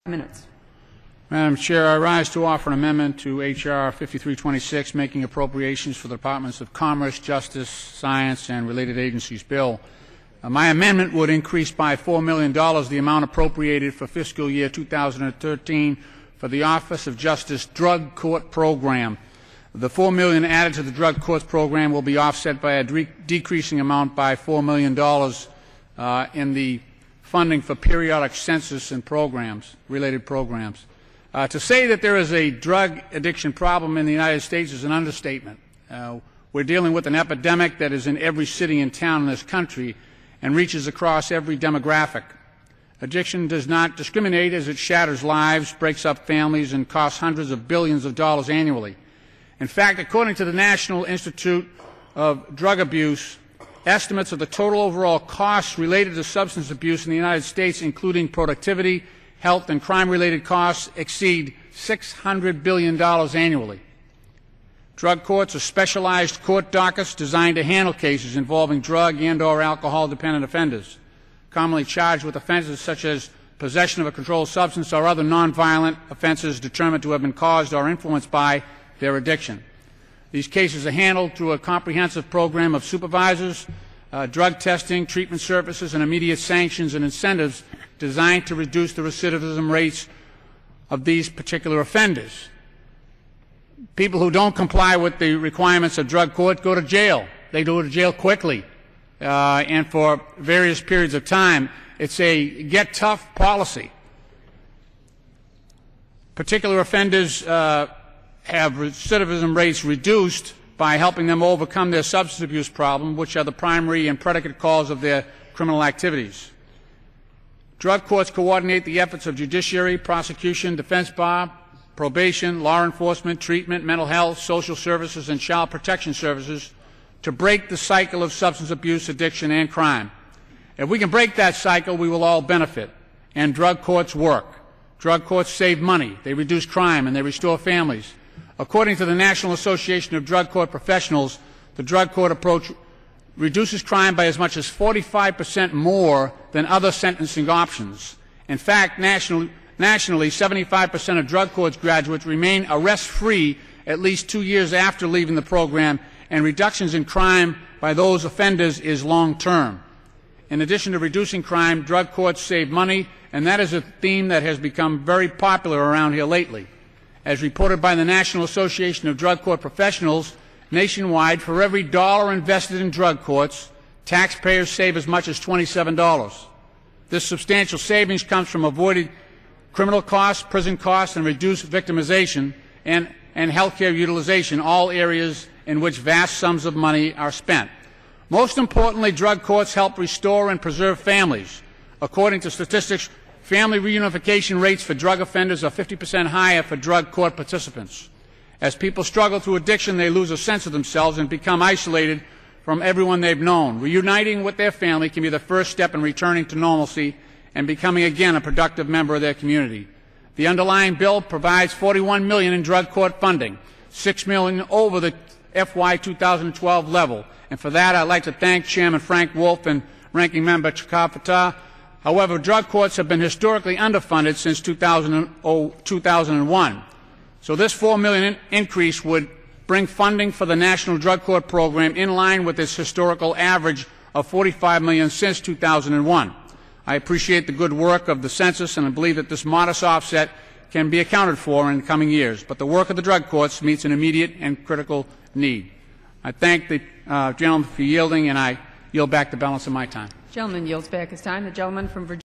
minutes. Madam Chair, I rise to offer an amendment to H.R. 5326, making appropriations for the Departments of Commerce, Justice, Science, and related agencies bill. My amendment would increase by $4 million the amount appropriated for fiscal year 2013 for the Office of Justice Drug Court Program. The $4 million added to the Drug Courts Program will be offset by a decreasing amount by $4 million in the funding for periodic census and related programs. To say that there is a drug addiction problem in the United States is an understatement. We're dealing with an epidemic that is in every city and town in this country and reaches across every demographic. Addiction does not discriminate, as it shatters lives, breaks up families, and costs hundreds of billions of dollars annually. In fact, according to the National Institute of Drug Abuse, estimates of the total overall costs related to substance abuse in the United States, including productivity, health, and crime-related costs, exceed $600 billion annually. Drug courts are specialized court dockets designed to handle cases involving drug and/or alcohol-dependent offenders, commonly charged with offenses such as possession of a controlled substance or other nonviolent offenses determined to have been caused or influenced by their addiction. These cases are handled through a comprehensive program of supervisors, drug testing, treatment services, and immediate sanctions and incentives designed to reduce the recidivism rates of these particular offenders. People who don't comply with the requirements of drug court go to jail. They go to jail quickly and for various periods of time. It's a get tough policy. Particular offenders have recidivism rates reduced by helping them overcome their substance abuse problem, which are the primary and predicate cause of their criminal activities. Drug courts coordinate the efforts of judiciary, prosecution, defense bar, probation, law enforcement, treatment, mental health, social services, and child protection services to break the cycle of substance abuse, addiction, and crime. If we can break that cycle, we will all benefit. And drug courts work. Drug courts save money, they reduce crime, and they restore families. According to the National Association of Drug Court Professionals, the drug court approach reduces crime by as much as 45% more than other sentencing options. In fact, nationally, 75% of drug courts graduates remain arrest-free at least 2 years after leaving the program, and reductions in crime by those offenders is long-term. In addition to reducing crime, drug courts save money, and that is a theme that has become very popular around here lately. As reported by the National Association of Drug Court Professionals, nationwide, for every dollar invested in drug courts, taxpayers save as much as $27. This substantial savings comes from avoided criminal costs, prison costs, and reduced victimization and health care utilization, all areas in which vast sums of money are spent. Most importantly, drug courts help restore and preserve families. According to statistics, family reunification rates for drug offenders are 50% higher for drug court participants. As people struggle through addiction, they lose a sense of themselves and become isolated from everyone they've known. Reuniting with their family can be the first step in returning to normalcy and becoming again a productive member of their community. The underlying bill provides $41 million in drug court funding, $6 million over the FY 2012 level. And for that, I'd like to thank Chairman Frank Wolf and Ranking Member Chakafata. However, drug courts have been historically underfunded since 2001. So this $4 million increase would bring funding for the National Drug Court Program in line with its historical average of $45 million since 2001. I appreciate the good work of the census, and I believe that this modest offset can be accounted for in the coming years. But the work of the drug courts meets an immediate and critical need. I thank the gentleman for yielding, and I yield back the balance of my time. The gentleman yields back his time. The gentleman from Virginia.